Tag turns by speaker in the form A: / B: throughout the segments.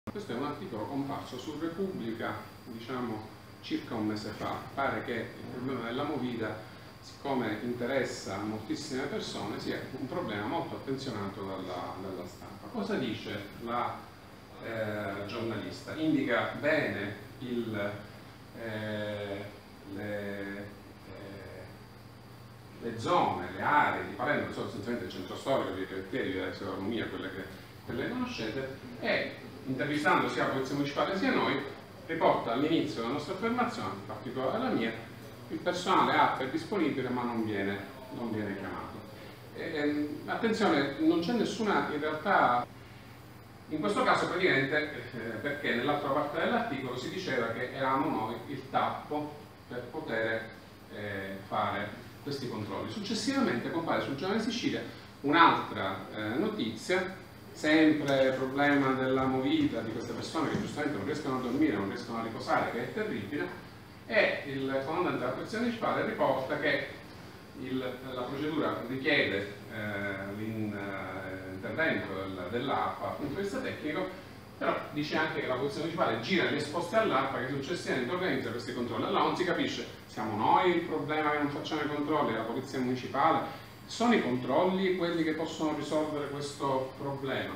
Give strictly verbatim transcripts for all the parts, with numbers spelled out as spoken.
A: Questo è un articolo comparso su Repubblica, diciamo, circa un mese fa. Pare che il problema della movida, siccome interessa moltissime persone, sia un problema molto attenzionato dalla, dalla stampa. Cosa dice la eh, giornalista? Indica bene il, eh, le, eh, le zone, le aree di Palermo, non so essenzialmente il centro storico, via Crettieri, via Economia, quelle che quelle conoscete, e intervistando sia la Polizia Municipale sia noi, riporta all'inizio della nostra affermazione, in particolare la mia, il personale apto e disponibile ma non viene, non viene chiamato. E, e, attenzione, non c'è nessuna, in realtà, in questo caso praticamente, eh, perché nell'altra parte dell'articolo si diceva che eravamo noi il tappo per poter eh, fare questi controlli. Successivamente compare sul Giornale di Sicilia un'altra eh, notizia, sempre problema della movida di queste persone che giustamente non riescono a dormire, non riescono a riposare, che è terribile, e il comandante della Polizia Municipale riporta che il, la procedura richiede eh, l'intervento del, dell'A R P A dal punto di vista tecnico, però dice anche che la Polizia Municipale gira gli esposti all'A R P A che successivamente organizza questi controlli. Allora non si capisce, siamo noi il problema che non facciamo i controlli, la Polizia Municipale? Sono i controlli quelli che possono risolvere questo problema?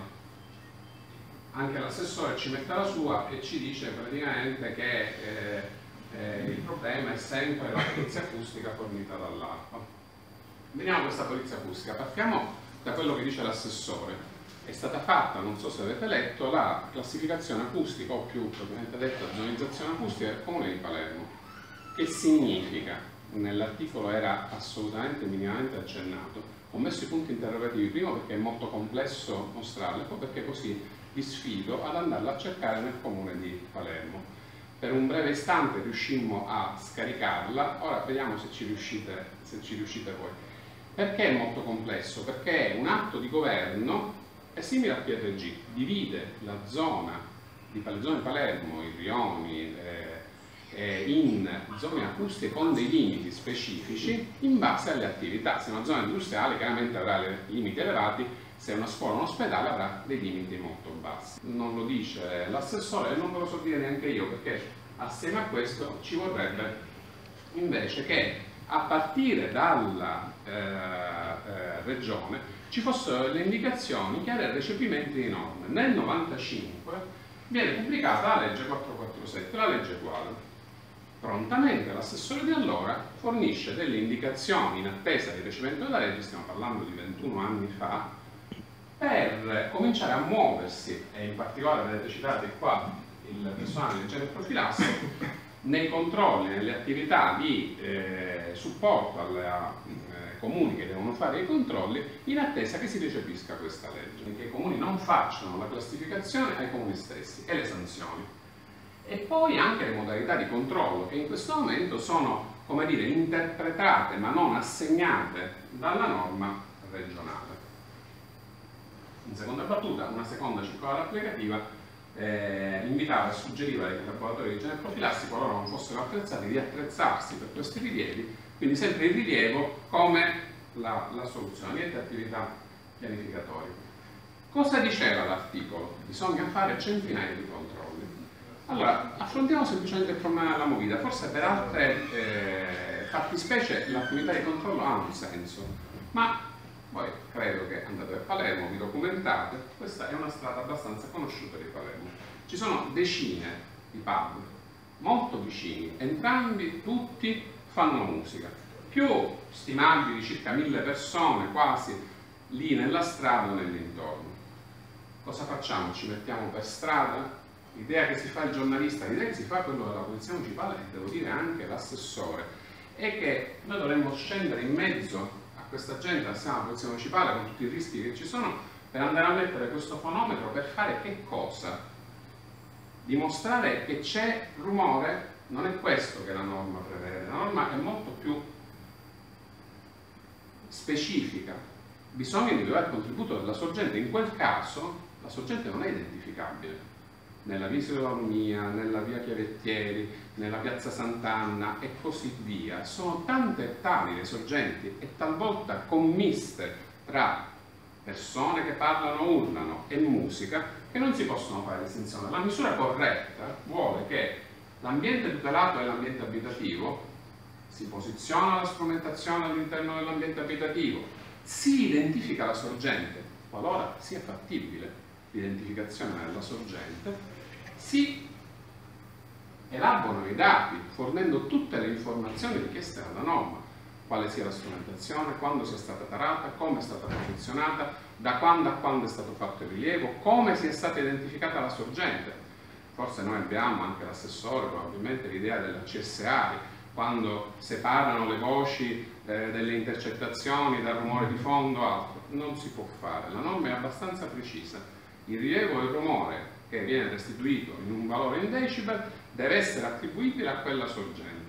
A: Anche l'assessore ci mette la sua e ci dice praticamente che eh, eh, il problema è sempre la polizia acustica fornita dall'A R P A. Veniamo a questa polizia acustica, partiamo da quello che dice l'assessore. È stata fatta, non so se avete letto, la classificazione acustica, o più propriamente detta zonizzazione acustica del Comune di Palermo. Che significa? Nell'articolo era assolutamente minimamente accennato. Ho messo i punti interrogativi, primo perché è molto complesso mostrarle, poi perché così vi sfido ad andarla a cercare nel comune di Palermo. Per un breve istante riuscimmo a scaricarla, ora vediamo se ci riuscite, se ci riuscite voi. Perché è molto complesso? Perché un atto di governo è simile al P R G, divide la zona di, la zona di Palermo, i rioni, eh, in zone acustiche con dei limiti specifici in base alle attività. Se è una zona industriale chiaramente avrà dei limiti elevati, se è una scuola o un ospedale avrà dei limiti molto bassi. Non lo dice l'assessore e non ve lo so dire neanche io, perché assieme a questo ci vorrebbe invece che a partire dalla eh, eh, regione ci fossero le indicazioni chiare al recepimento di norme. Nel novantacinque viene pubblicata la legge quattrocentoquarantasette, la legge quadro. Prontamente l'assessore di allora fornisce delle indicazioni in attesa di recepimento della legge, stiamo parlando di ventuno anni fa, per cominciare a muoversi, e in particolare vedete citate qua il personale di igiene e profilassi, nei controlli, nelle attività di eh, supporto alle eh, comuni che devono fare i controlli, in attesa che si recepisca questa legge, che i comuni non facciano la classificazione ai comuni stessi e le sanzioni. E poi anche le modalità di controllo che in questo momento sono, come dire, interpretate ma non assegnate dalla norma regionale. In seconda battuta, una seconda circolare applicativa eh, invitava e suggeriva ai laboratori di igiene e profilassi, qualora non fossero attrezzati, di attrezzarsi per questi rilievi, quindi sempre il rilievo come la, la soluzione, niente attività pianificatorie. Cosa diceva l'articolo? Bisogna fare centinaia di controlli. Allora, affrontiamo semplicemente il problema della movida. Forse per altre eh, fattispecie l'attività di controllo ha un senso, ma poi credo che andate a Palermo, vi documentate, questa è una strada abbastanza conosciuta di Palermo. Ci sono decine di pub, molto vicini, entrambi, tutti fanno musica, più stimabili di circa mille persone quasi lì nella strada o nell'intorno. Cosa facciamo? Ci mettiamo per strada? L'idea che si fa il giornalista, l'idea che si fa quello della Polizia Municipale, e devo dire anche l'assessore, è che noi dovremmo scendere in mezzo a questa gente assieme alla Polizia Municipale con tutti i rischi che ci sono per andare a mettere questo fonometro per fare che cosa? Dimostrare che c'è rumore? Non è questo che la norma prevede, la norma è molto più specifica. Bisogna individuare il contributo della sorgente, in quel caso la sorgente non è identificabile. Nella via Economia, nella via Chiavettieri, nella piazza Sant'Anna e così via. Sono tante e tali le sorgenti e talvolta commiste tra persone che parlano, urlano e musica, che non si possono fare distinzioni. La misura corretta vuole che l'ambiente tutelato e l'ambiente abitativo, si posiziona la strumentazione all'interno dell'ambiente abitativo, si identifica la sorgente, qualora sia fattibile l'identificazione della sorgente, si elaborano i dati fornendo tutte le informazioni richieste dalla norma, quale sia la strumentazione, quando sia stata tarata, come è stata posizionata, da quando a quando è stato fatto il rilievo, come sia stata identificata la sorgente. Forse noi abbiamo, anche l'assessore, probabilmente l'idea della C S A I, quando separano le voci eh, delle intercettazioni dal rumore di fondo, altro. Non si può fare, la norma è abbastanza precisa. Il rilievo del rumore che viene restituito in un valore in decibel deve essere attribuibile a quella sorgente.